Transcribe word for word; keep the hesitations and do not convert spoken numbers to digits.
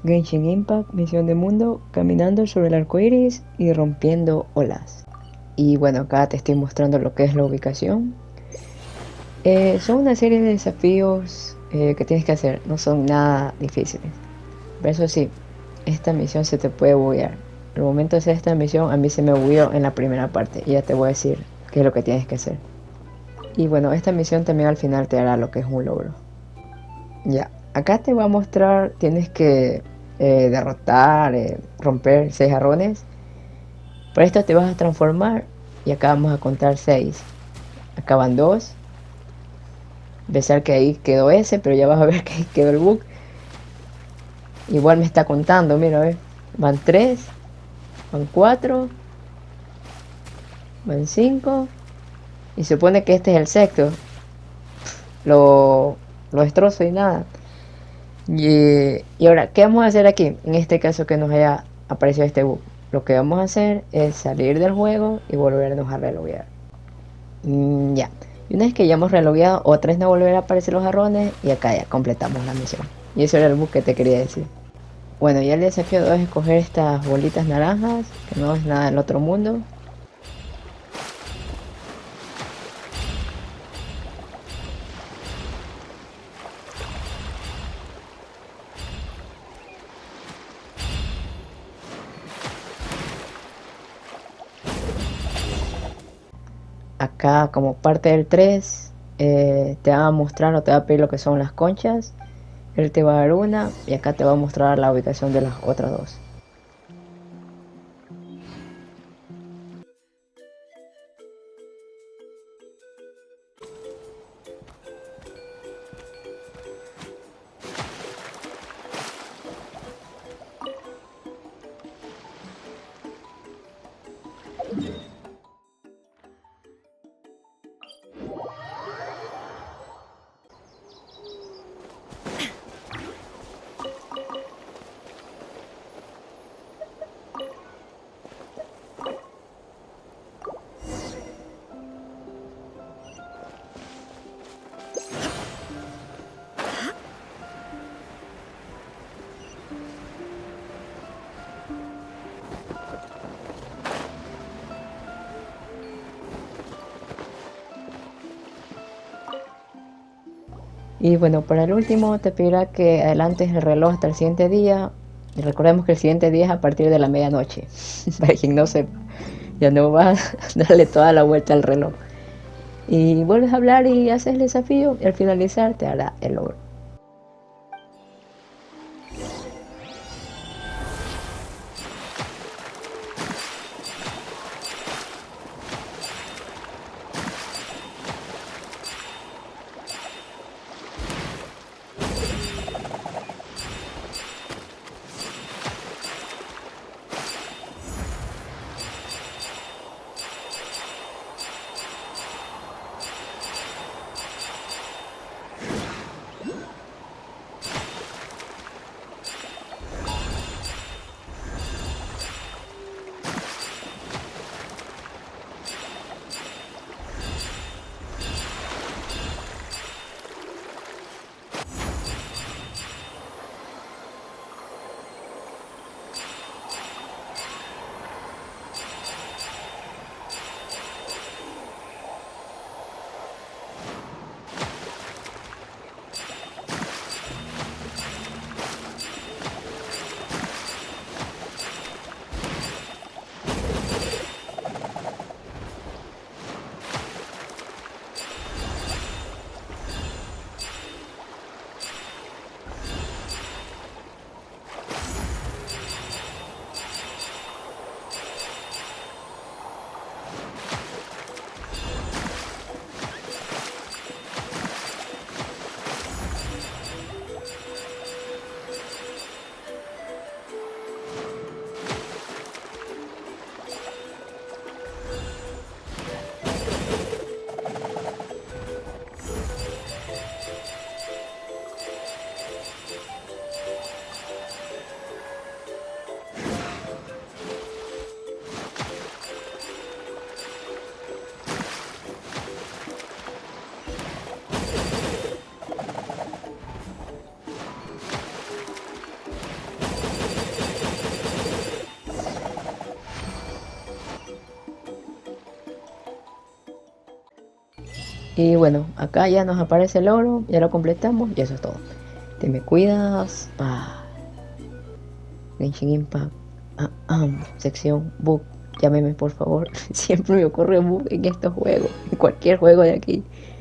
Genshin Impact, misión de mundo, caminando sobre el arco iris y rompiendo olas. Y bueno, acá te estoy mostrando lo que es la ubicación. Eh, son una serie de desafíos eh, que tienes que hacer, no son nada difíciles. Pero eso sí, esta misión se te puede buguear. Al momento de hacer esta misión, a mí se me bugueó en la primera parte y ya te voy a decir qué es lo que tienes que hacer. Y bueno, esta misión también al final te hará lo que es un logro. Ya, acá te va a mostrar, tienes que eh, derrotar, eh, romper seis jarrones. Por esto te vas a transformar y acá vamos a contar seis. Acá van dos. Pensar que ahí quedó ese, pero ya vas a ver que ahí quedó el bug. Igual me está contando, mira, a ver. Van tres, van cuatro, van cinco. Y se supone que este es el sexto. Lo, lo destrozo y nada. Y, y ahora, ¿qué vamos a hacer aquí? En este caso que nos haya aparecido este bug. Lo que vamos a hacer es salir del juego y volvernos a reloguear. Mm, ya. Y una vez que ya hemos relogueado, otra vez no volverá a aparecer los jarrones y acá ya completamos la misión. Y eso era el bug que te quería decir. Bueno, ya el desafío dos es escoger estas bolitas naranjas, que no es nada del otro mundo. Acá como parte del tres eh, te va a mostrar o te va a pedir lo que son las conchas. Él te va a dar una y acá te va a mostrar la ubicación de las otras dos. Y bueno, para el último te pedirá que adelantes el reloj hasta el siguiente día. Y recordemos que el siguiente día es a partir de la medianoche. Para quien no sepa, ya no vas a darle toda la vuelta al reloj. Y vuelves a hablar y haces el desafío y al finalizar te hará el logro. Y bueno, acá ya nos aparece el oro, ya lo completamos y eso es todo. Te me cuidas. Ah, Genshin Impact. Ah, ah, sección bug. Llámeme por favor. Siempre me ocurre un bug en estos juegos. En cualquier juego de aquí.